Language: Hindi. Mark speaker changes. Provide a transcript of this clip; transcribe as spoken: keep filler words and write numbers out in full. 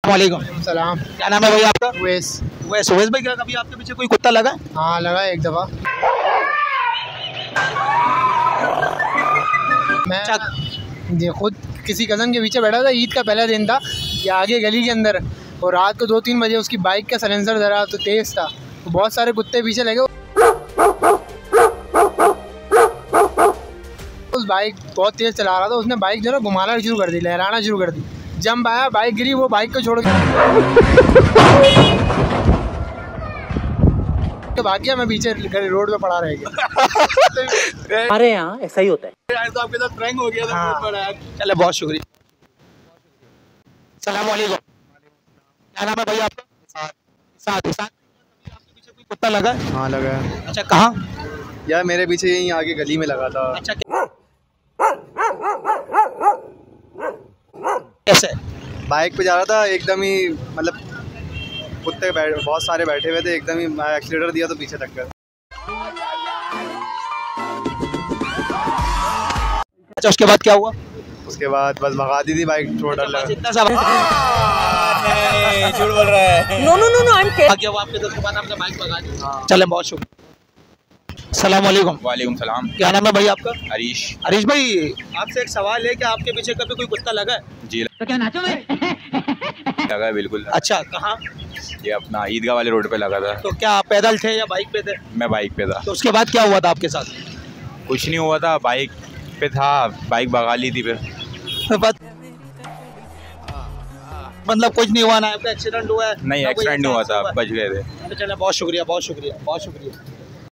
Speaker 1: वालेकुम
Speaker 2: सलाम।
Speaker 1: क्या नाम है भाई आपका?
Speaker 2: उवैस।
Speaker 1: उवैस उवैस भाई, क्या कभी आपके पीछे कोई कुत्ता लगा?
Speaker 2: हाँ लगा एक दफ़ा। मैं ये खुद किसी कज़न के पीछे बैठा था, ईद का पहला दिन था, ये आगे गली के अंदर, और रात को दो तीन बजे उसकी बाइक का सलेंसर ज़रा तो तेज़ था, तो बहुत सारे कुत्ते पीछे लगे। उस बाइक बहुत तेज़ चला रहा था, उसने बाइक जो है घुमाना शुरू कर दी, लहराना शुरू कर दी। जंप आया, बाइक गिरी, वो बाइक को छोड़ के भाग गया, मैं पीछे रोड पे पड़ा रह गया।
Speaker 3: हमारे यहाँ ऐसा ही होता है।
Speaker 1: तो आपके साथ प्रैंक हो गया था।
Speaker 2: हाँ।
Speaker 1: चले, बहुत शुक्रिया। सलाम वालेकुम। क्या नाम है भाई आपका? साथ साथ आपके पीछे कोई कुत्ता लगा?
Speaker 4: हाँ लगा।
Speaker 1: अच्छा, कहाँ?
Speaker 4: यार मेरे पीछे यहीं आगे गली में लगा था।
Speaker 1: अच्छा, कैसे?
Speaker 4: बाइक पे जा रहा था, एकदम ही मतलब कुत्ते बैठ बहुत सारे बैठे हुए थे, एकदम ही एक्सीलेटर दिया तो पीछे टक्कर।
Speaker 1: अच्छा, उसके बाद क्या हुआ?
Speaker 4: उसके बाद बस भगा दी थी बाइक, थोड़ा डर लगा।
Speaker 1: इतना सा
Speaker 3: झूठ बोल रहा है। No no no no, I am
Speaker 1: आगे वो आपके दोस्त के बाद आपने बाइक भगा दी। चले, बहुत शुक्रिया। सलाम वालेकुम।
Speaker 5: वालेकुम सलाम।
Speaker 1: क्या नाम है भाई आपका?
Speaker 5: हरीश।
Speaker 1: हरीश भाई, आपसे एक सवाल है कि आपके पीछे कभी कोई कुत्ता लगा है?
Speaker 5: जी
Speaker 3: तो क्या नाचो मैं?
Speaker 5: लगा है, बिल्कुल।
Speaker 1: अच्छा, कहाँ?
Speaker 5: ये अपना ईदगाह वाले रोड पे लगा था।
Speaker 1: तो क्या आप पैदल थे या बाइक पे थे?
Speaker 5: मैं बाइक पे था।
Speaker 1: तो उसके बाद क्या हुआ था आपके साथ?
Speaker 5: कुछ नहीं हुआ था, बाइक पे था, बाइक भगा ली थी फिर।
Speaker 1: मतलब कुछ नहीं हुआ ना? आपका एक्सीडेंट हुआ है?
Speaker 5: नहीं,
Speaker 1: ना कोई
Speaker 5: एक्सीडेंट नहीं हुआ था,
Speaker 1: हुआ है?
Speaker 5: बच गए थे।
Speaker 1: चले, बहुत शुक्रिया, बहुत शुक्रिया, बहुत शुक्रिया।